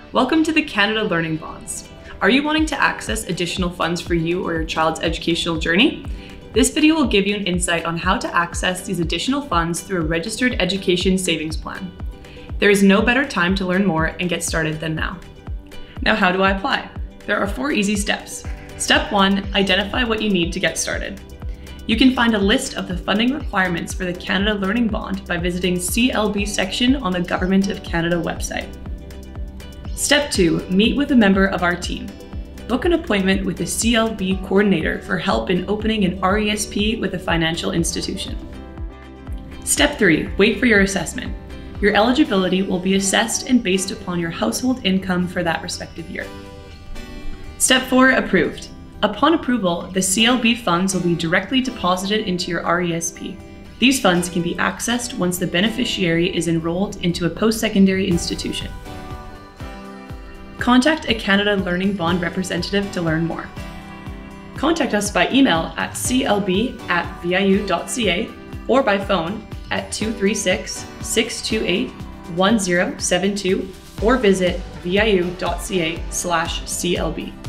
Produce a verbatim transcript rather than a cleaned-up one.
Welcome to the Canada Learning Bonds. Are you wanting to access additional funds for you or your child's educational journey? This video will give you an insight on how to access these additional funds through a registered education savings plan. There is no better time to learn more and get started than now. Now, how do I apply? There are four easy steps. Step one, identify what you need to get started. You can find a list of the funding requirements for the Canada Learning Bond by visiting C L B section on the Government of Canada website. Step two, meet with a member of our team. Book an appointment with a C L B coordinator for help in opening an R E S P with a financial institution. Step three, wait for your assessment. Your eligibility will be assessed and based upon your household income for that respective year. Step four, approved. Upon approval, the C L B funds will be directly deposited into your R E S P. These funds can be accessed once the beneficiary is enrolled into a post-secondary institution. Contact a Canada Learning Bond representative to learn more. Contact us by email at c l b at v i u dot c a or by phone at two three six, six two eight, one zero seven two or visit v i u dot c a slash c l b.